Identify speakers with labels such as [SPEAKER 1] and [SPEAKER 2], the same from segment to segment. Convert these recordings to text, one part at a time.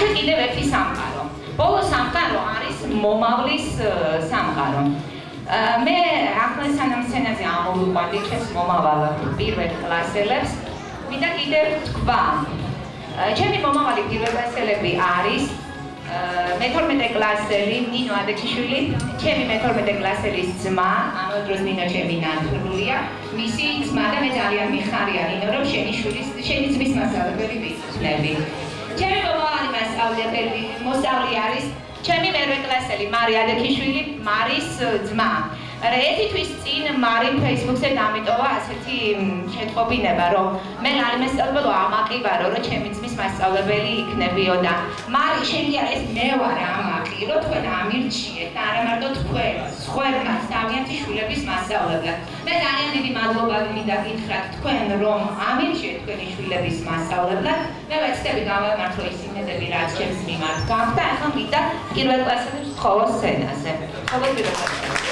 [SPEAKER 1] დარჩა კიდევ ერთი სამყარო. ბოლო სამყარო არის მომავლის სამყარო. მე ახლა სანამ სცენაზე ამოვიყვანდი ჩემს მომავალ პირველ კლასელებს, მინდა კიდევ თქვა. ჩემი მომავალი პირველკლასელები არის მე-12 კლასელი ნინო ადექიშვილი, ჩემი მე-12 კლასელის ძმა, ამავე დროს ნინო ჩემი ნათლულია, მისი ძმა და მე ძალიან მიხარია ნინო, რომ შენი ძმის მასწავლებელი ვიცნობი. ჩემი მომავალი მოსწავლე არის ჩემი მერვე კლასელი მარი ადექიშვილი, მარის ძმა. ერთი თვის წინ მარიმ ფეისბუქზე დამიტოვა ასეთი შეტყობინება, რომ მე არ მესწავლებო ამაყი ვარო, რომ ჩემი ძმის მასწავლებელი იქნებიო და მარი შენი არის მე ვარ ამაყი, რომ თქვენ ამირჩიეთ და არა მარტო თქვენ, სხვებმა თავიანთი შვილების მასწავლებლად. მე ძალიან დიდი მადლობა მინდა გითხრათ თქვენ, რომ ამირჩიეთ თქვენი შვილების მასწავლებლად. მე ვეცდები გავამართლო ის იმედები, რაც ჩემს მიმართ გაქვთ და ახლა მინდა პირველ კლასელებს ვთხოვო სცენაზე. ყოველ პირველ კლასელებს.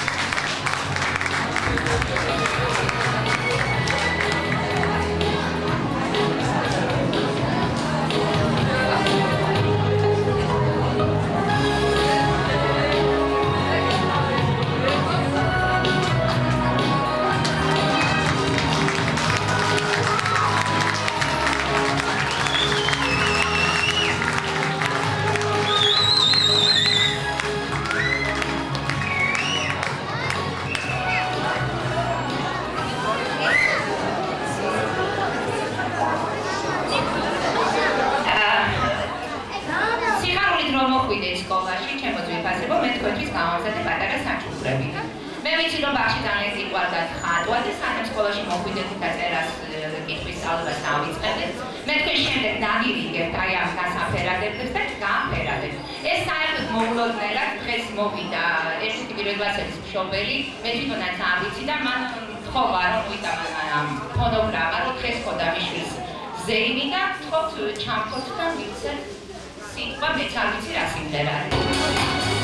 [SPEAKER 1] მე ვიცი რომ ბავშვი ძალიან სიყვარულით ხატვა და სანამ სკოლაში მოხვიდეთ და წერას კითხვის სწავლებას ავიწყებდეთ, მე თქვენ შემდეგ დაგირიგებთ აი ამ გასაფერადებს და გააფერადებთ. ეს საერთოდ მოულოდნელად დღეს მოვიდა ერთ-ერთი პირველ კლასელის მშობელი, მე თვითონაც არ ვიცი და მან თხოვა რომ ვიტანა ფონოგრამა, რომ დღეს ხოდა მიშვილს ზეიმი და თხოვთ ჩამქოთ და ვიცეთ სიტყვა მეც არ ვიცი რა სიმღერა არის.